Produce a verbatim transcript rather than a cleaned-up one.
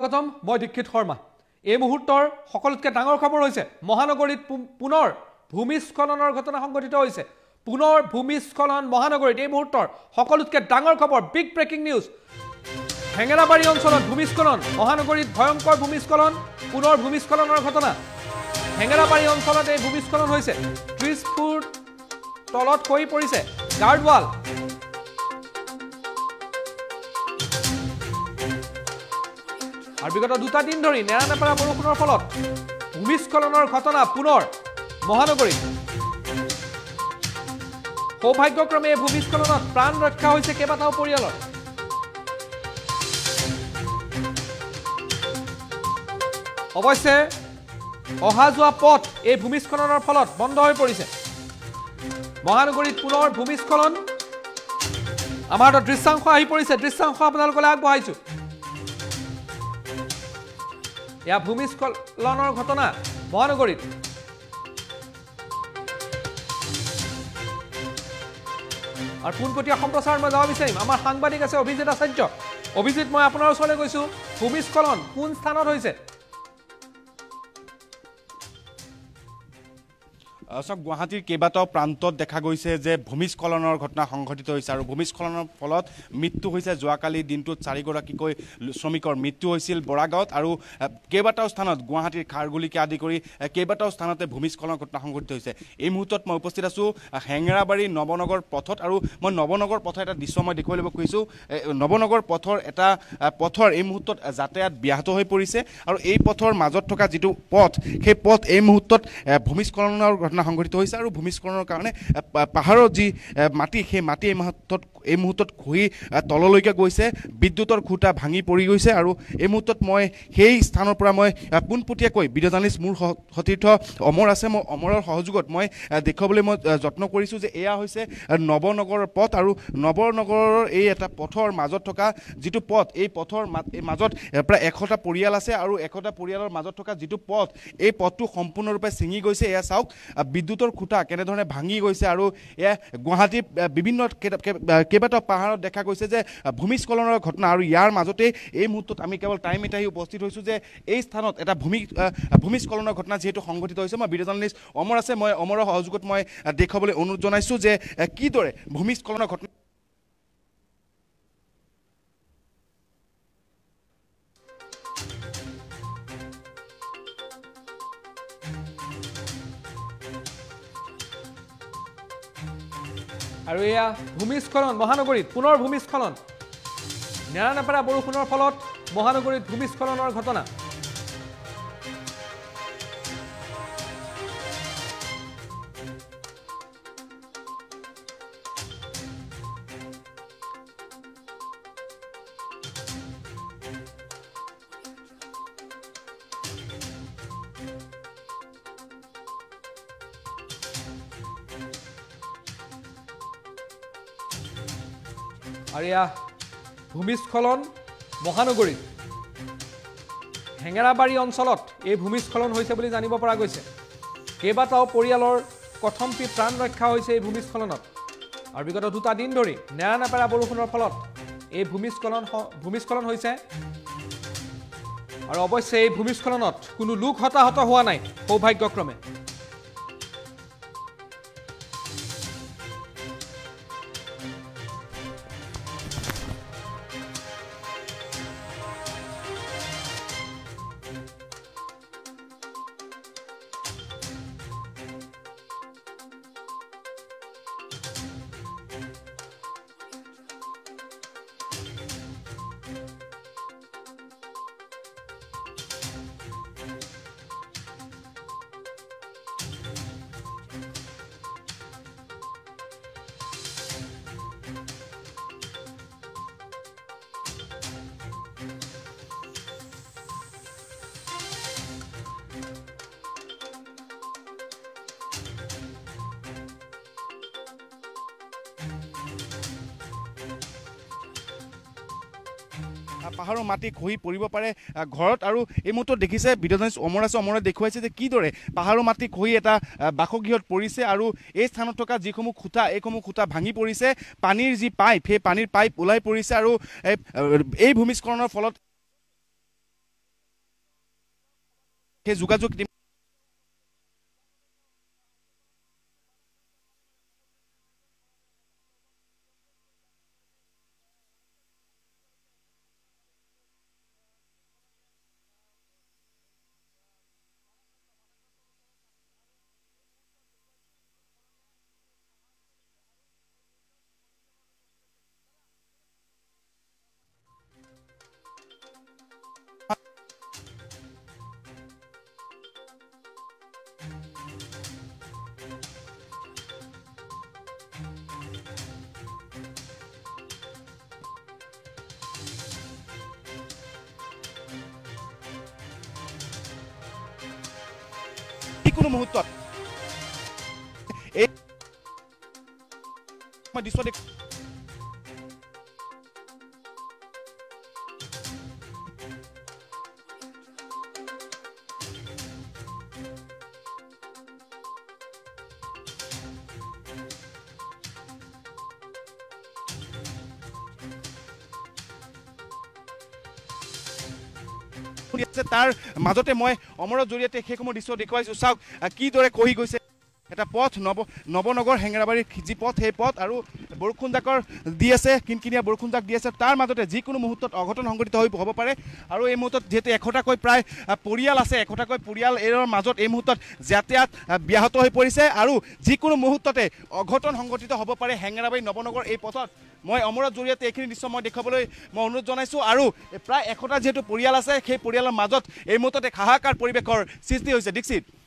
স্বাগতম মই দীক্ষিত শৰ্মা এই মুহূৰ্তৰ সকলোতকৈ ডাঙৰ খবৰ হৈছে মহানগৰীত পুনৰ ভূমিস্খলনৰ ঘটনা সংঘটিত হৈছে পুনৰ ভূমিস্খলন মহানগৰীত এই মুহূৰ্তৰ সকলোতকৈ ডাঙৰ খবৰ বিগ ব্ৰেকিং নিউজ হেঙেৰাবাৰী অঞ্চলত ভূমিস্খলন মহানগৰীত ভয়ংকৰ ভূমিস্খলন পুনৰ ভূমিস্খলনৰ ঘটনা হেঙেৰাবাৰী অঞ্চলত এই ভূমিস্খলন হৈছে ত্ৰিশ ফুট তলত খহি পৰিছে গাৰ্ডৱাল আর বিগত দুটা দিন ধরে নেৰানেপেৰা বৰষুণৰ ফলত ভূমিস্খলনৰ ঘটনা পুনৰ মহানগৰীত সৌভাগ্যক্ৰমে এই ভূমিস্খলনত প্ৰাণ ৰক্ষা হৈছে কেইবাটাও পৰিয়ালৰ অৱশ্যে অহা যোৱা পথ এই ভূমিস্খলনৰ ফলত বন্ধ হৈ পৰিছে মহানগৰীত পুনৰ ভূমিস্খলন আমাৰ দৃশ্যাংশ আহি পৰিছে দৃশ্যাংশ আপোনালোকলৈ আগবঢ়াইছো या ভূমিস্খলনৰ ঘটনা মহানগৰীত আৰু পুনপটীয়া সম্প্ৰচাৰ মই যাব বিচাৰিম আমাৰ সাংবাদিক আছে অভিজিত আচাৰ্য অভিজিত মই আপোনাৰ ওচৰলৈ গৈছো ভূমিস্খলন কোন স্থানত হৈছে সব গুৱাহাটীৰ কেইবাটাও প্ৰান্তত দেখা গৈছে যে ভূমিস্খলনৰ ঘটনা সংঘটিত হৈছে আৰু ভূমিস্খলনৰ ফলত মৃত্যু হৈছে যোৱাকালি দিনটোত চাৰিগৰাকীকৈ শ্ৰমিকৰ মৃত্যু হৈছিল বৰাগাঁৱত আৰু কেইবাটাও স্থানত গুৱাহাটীৰ খাৰগুলিকে আদি কৰি কেইবাটাও স্থানতে ভূমিস্খলনৰ ঘটনা সংঘটিত হৈছে এই মুহূৰ্তত মই উপস্থিত আছোঁ হেঙেৰাবাৰী নৱনগৰ পথত আৰু মই নৱনগৰ পথৰ এটা দৃশ্য মই দেখুৱাই ল'ব খুজিছোঁ নৱনগৰ পথৰ এটা পথৰ এই মুহূৰ্তত যাতায়াত ব্যাহত হৈ পৰিছে আৰু এই পথৰ মাজত থকা যিটো পথ সেই পথ এই মুহূৰ্তত ভূমিস্খলনৰ ঘটনা সংঘটিত হৈছে আৰু ভূমিস্খলনৰ কাৰণে পাহাৰৰ যি মাটি সেই মাটি এই মুহূৰ্তত এই মুহূৰ্তত খহি তললৈকে গৈছে বিদ্যুতৰ খুঁটা ভাঙি পৰি গৈছে আৰু এই মুহূৰ্তত মই সেই স্থানৰ পৰা মই পোনপটীয়াকৈ ভিডিঅ' জাৰ্নেলিষ্ট মোৰ সতীৰ্থ অমৰ আছে মই অমৰৰ সহযোগত মই দেখুৱাবলৈ মই যত্ন কৰিছোঁ যে এয়া হৈছে নৱনগৰৰ পথ আৰু নৱনগৰৰ এই এটা পথৰ মাজত থকা যিটো পথ এই পথৰ মাজত প্ৰায় এশটা পৰিয়াল আছে আৰু এশটা পৰিয়ালৰ মাজত থকা যিটো পথ এই পথটো সম্পূৰ্ণৰূপে ছিঙি গৈছে এয়া চাওক বিদ্যুতৰ খুঁটা কেনেধৰণে ভাঙি গৈছে আৰু এয়া গুৱাহাটীৰ বিভিন্ন কেইবাটাও পাহাৰত দেখা গৈছে যে ভূমিস্খলনৰ ঘটনা আৰু ইয়াৰ মাজতে এই মুহূৰ্তত আমি কেৱল টাইম এটা আহি উপস্থিত হৈছোঁ যে এই স্থানত এটা ভূমি ভূমিস্খলনৰ ঘটনা যিহেতু সংঘটিত হৈছে মই ভিডিঅ' জাৰ্নেলিষ্ট অমৰ আছে মই অমৰৰ সহযোগত মই দেখুৱাবলৈ অনুৰোধ জনাইছোঁ যে কিদৰে ভূমিস্খলনৰ ঘটনা আৰু এয়া ভূমিস্খলন মহানগৰীত পুনৰ ভূমিস্খলন নেৰানেপেৰা বৰষুণৰ ফলত মহানগৰীত ভূমিস্খলনৰ ঘটনা আৰু এয়া ভূমিস্খলন মহানগৰীত হেঙেৰাবাৰী অঞ্চলত এই ভূমিস্খলন হৈছে বুলি জানিব পৰা গৈছে কেইবাটাও পৰিয়ালৰ কথমপি প্ৰাণ ৰক্ষা হৈছে এই ভূমিস্খলনত আৰু বিগত দুটা দিন ধৰি নেৰানেপেৰা বৰষুণৰ ফলত এই ভূমিস্খলন ভূমিস্খলন হৈছে আৰু অৱশ্যে এই ভূমিস্খলনত কোনো লোক হতাহত হোৱা নাই সৌভাগ্যক্ৰমে পাহাৰৰ মাটি খহি পৰিব পাৰে ঘৰত আৰু এই মুহূৰ্তত দেখিছে ভিডিঅ' জাৰ্নেলিষ্ট অমৰ আছে অমৰে দেখুৱাইছে যে কিদৰে পাহাৰৰ মাটি খহি এটা বাসগৃহত পৰিছে আৰু এই স্থানত থকা যিসমূহ খুঁটা এইসমূহ খুঁটা ভাঙি পৰিছে পানীৰ যি পাইপ সেই পানীৰ পাইপ ওলাই পৰিছে আৰু এই ভূমিস্খলনৰ ফলত সেই যোগাযোগ যিকোনো মুহূৰ্তত এই দৃশ্য দেখ তাৰ মাজতে মই অমৰৰ জৰিয়তে সেইসমূহ দৃশ্য দেখুৱাইছোঁ। চাওক কিদৰে কহি গৈছে এটা পথ নৱ নৱনগৰ হেঙেৰাবাৰীৰ যি পথ সেই পথ আৰু বৰষুণ জাকৰ দি আছে, কিনকিনীয়া বৰষুণ জাক দি আছে। তাৰ মাজতে যিকোনো মুহূৰ্তত অঘটন সংঘটিত হৈ হ'ব পাৰে আৰু এই মুহূৰ্তত যিহেতু এশটাকৈ প্ৰায় পৰিয়াল আছে, এশটাকৈ পৰিয়াল এইৰ মাজত এই মুহূৰ্তত যাতায়াত ব্যাহত হৈ পৰিছে আৰু যিকোনো মুহূৰ্ততে অঘটন সংঘটিত হ'ব পাৰে হেঙেৰাবাৰী নৱনগৰ এই পথত। মই অমৰৰ জৰিয়তে এইখিনি দৃশ্য মই দেখুৱাবলৈ মই অনুৰোধ জনাইছোঁ আৰু প্ৰায় এশটা যিহেতু পৰিয়াল আছে সেই পৰিয়ালৰ মাজত এই মুহূৰ্তত এক হাহাকাৰ পৰিৱেশৰ সৃষ্টি হৈছে। দীক্ষিত।